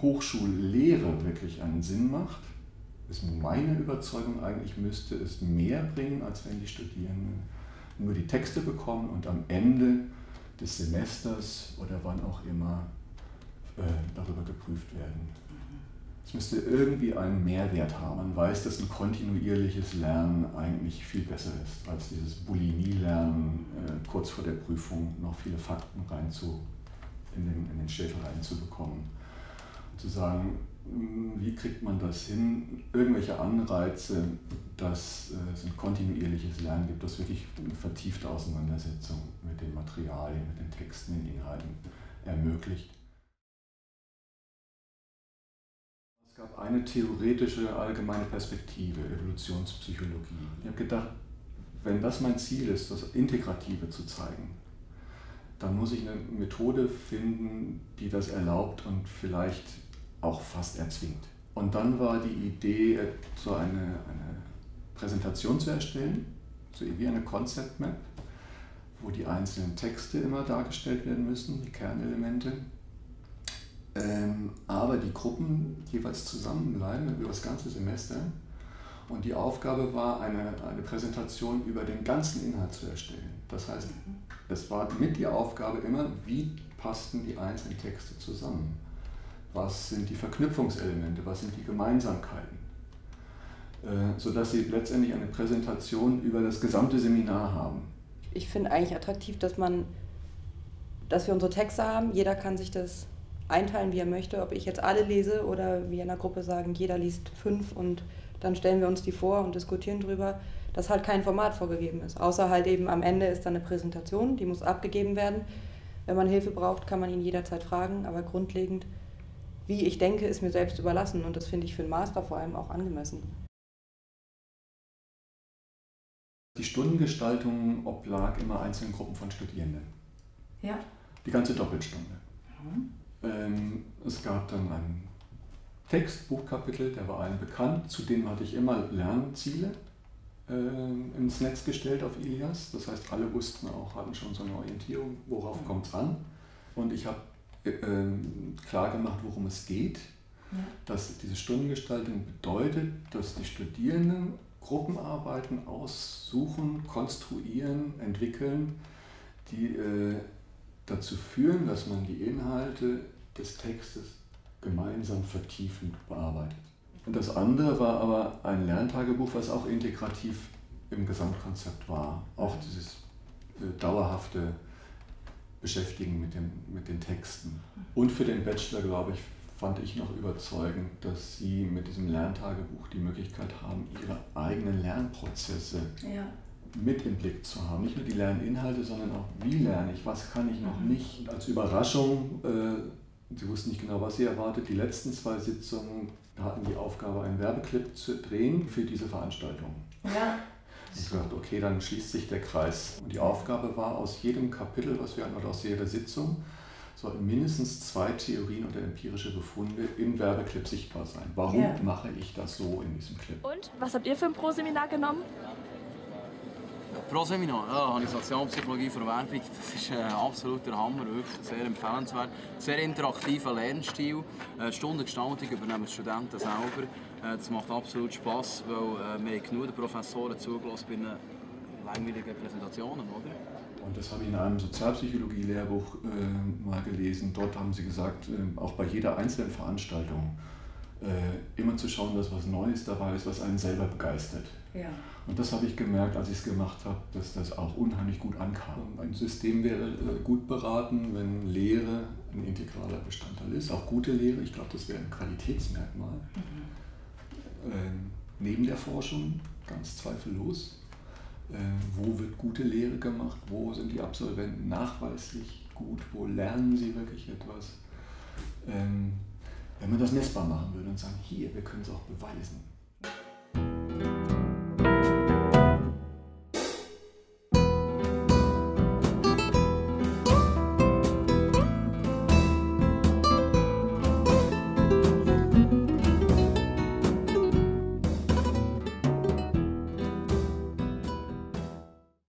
Hochschullehre wirklich einen Sinn macht, ist meine Überzeugung eigentlich, müsste es mehr bringen, als wenn die Studierenden nur die Texte bekommen und am Ende des Semesters oder wann auch immer darüber geprüft werden. Es müsste irgendwie einen Mehrwert haben. Man weiß, dass ein kontinuierliches Lernen eigentlich viel besser ist, als dieses Bulimie-Lernen, kurz vor der Prüfung noch viele Fakten in den Schädel reinzubekommen. Zu sagen, wie kriegt man das hin, irgendwelche Anreize, dass es ein kontinuierliches Lernen gibt, das wirklich eine vertiefte Auseinandersetzung mit den Materialien, mit den Texten, den Inhalten ermöglicht. Es gab eine theoretische allgemeine Perspektive, Evolutionspsychologie. Ich habe gedacht, wenn das mein Ziel ist, das Integrative zu zeigen, dann muss ich eine Methode finden, die das erlaubt und vielleicht auch fast erzwingt. Und dann war die Idee, so eine Präsentation zu erstellen, so wie eine Concept Map, wo die einzelnen Texte immer dargestellt werden müssen, die Kernelemente. Aber die Gruppen jeweils zusammenbleiben über das ganze Semester. Und die Aufgabe war, eine Präsentation über den ganzen Inhalt zu erstellen. Das heißt, es war mit die Aufgabe immer, wie passten die einzelnen Texte zusammen? Was sind die Verknüpfungselemente? Was sind die Gemeinsamkeiten? Sodass sie letztendlich eine Präsentation über das gesamte Seminar haben. Ich finde eigentlich attraktiv, dass wir unsere Texte haben. Jeder kann sich das einteilen, wie er möchte. Ob ich jetzt alle lese oder wir in der Gruppe sagen, jeder liest 5 und dann stellen wir uns die vor und diskutieren drüber, dass halt kein Format vorgegeben ist. Außer halt eben am Ende ist dann eine Präsentation, die muss abgegeben werden. Wenn man Hilfe braucht, kann man ihn jederzeit fragen, aber grundlegend, wie ich denke, ist mir selbst überlassen und das finde ich für einen Master vor allem auch angemessen. Die Stundengestaltung oblag immer einzelnen Gruppen von Studierenden. Ja. Die ganze Doppelstunde. Es gab dann einen Text, Buchkapitel, der war allen bekannt. Zudem hatte ich immer Lernziele ins Netz gestellt auf Ilias. Das heißt, alle wussten auch, hatten schon so eine Orientierung, worauf kommt es an. Und ich habe klar gemacht, worum es geht. Ja. Dass diese Stundengestaltung bedeutet, dass die Studierenden Gruppenarbeiten aussuchen, konstruieren, entwickeln, die dazu führen, dass man die Inhalte des Textes gemeinsam vertiefend bearbeitet. Und das andere war aber ein Lerntagebuch, was auch integrativ im Gesamtkonzept war. Auch dieses dauerhafte Beschäftigen mit den Texten. Und für den Bachelor, glaube ich, fand ich noch überzeugend, dass Sie mit diesem Lerntagebuch die Möglichkeit haben, Ihre eigenen Lernprozesse mit im Blick zu haben. Nicht nur die Lerninhalte, sondern auch, wie lerne ich, was kann ich noch nicht. Als Überraschung, Sie wussten nicht genau, was Sie erwartet, die letzten 2 Sitzungen hatten die Aufgabe, einen Werbeclip zu drehen für diese Veranstaltung. Ja. Ich dachte, okay, dann schließt sich der Kreis. Und die Aufgabe war, aus jedem Kapitel, was wir hatten, oder aus jeder Sitzung, sollten mindestens 2 Theorien oder empirische Befunde im Werbeclip sichtbar sein. Warum mache ich das so in diesem Clip? Und, was habt ihr für ein Pro-Seminar genommen? Pro-Seminar, ja, habe ich Sozialpsychologie für Werbung. Das ist ein absoluter Hammer, wirklich sehr empfehlenswert. Sehr interaktiver Lernstil. Stundengestaltung übernehmen die Studenten selber. Das macht absolut Spass, weil wir genug Professoren zugelassen bei langweiligen Präsentationen, oder? Und das habe ich in einem Sozialpsychologie-Lehrbuch mal gelesen. Dort haben sie gesagt, auch bei jeder einzelnen Veranstaltung immer zu schauen, dass was Neues dabei ist, was einen selber begeistert. Ja. Und das habe ich gemerkt, als ich es gemacht habe, dass das auch unheimlich gut ankam. Ein System wäre gut beraten, wenn Lehre ein integraler Bestandteil ist, auch gute Lehre. Ich glaube, das wäre ein Qualitätsmerkmal. Neben der Forschung, ganz zweifellos. Wo wird gute Lehre gemacht? Wo sind die Absolventen nachweislich gut? Wo lernen sie wirklich etwas? Wenn man das messbar machen würde und sagen, hier, wir können es auch beweisen.